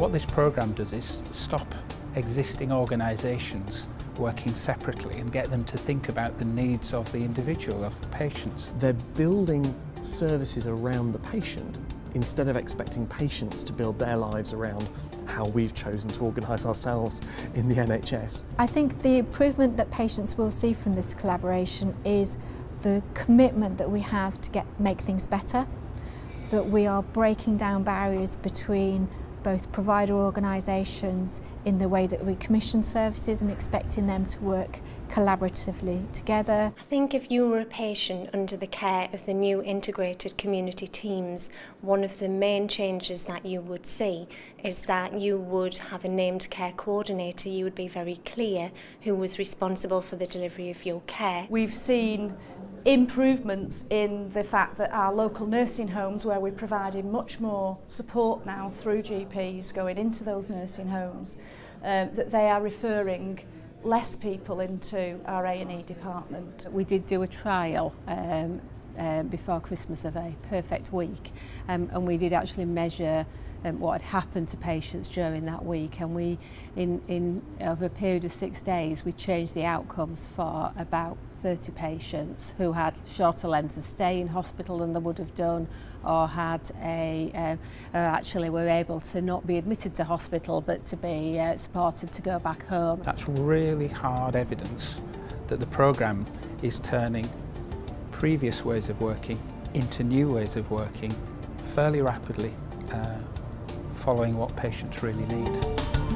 What this programme does is stop existing organisations working separately and get them to think about the needs of the individual, of the patients. They're building services around the patient instead of expecting patients to build their lives around how we've chosen to organise ourselves in the NHS. I think the improvement that patients will see from this collaboration is the commitment that we have to make things better, that we are breaking down barriers between both provider organisations in the way that we commission services and expecting them to work collaboratively together. I think if you were a patient under the care of the new integrated community teams, one of the main changes that you would see is that you would have a named care coordinator. You would be very clear who was responsible for the delivery of your care. We've seen improvements in the fact that our local nursing homes, where we're providing much more support now through GPs going into those nursing homes, that they are referring less people into our A&E department. We did do a trial before Christmas of a perfect week, and we did actually measure what had happened to patients during that week, and we in over a period of 6 days we changed the outcomes for about 30 patients who had shorter lengths of stay in hospital than they would have done, or had actually were able to not be admitted to hospital but to be supported to go back home. That's really hard evidence that the programme is turning previous ways of working into new ways of working fairly rapidly, following what patients really need.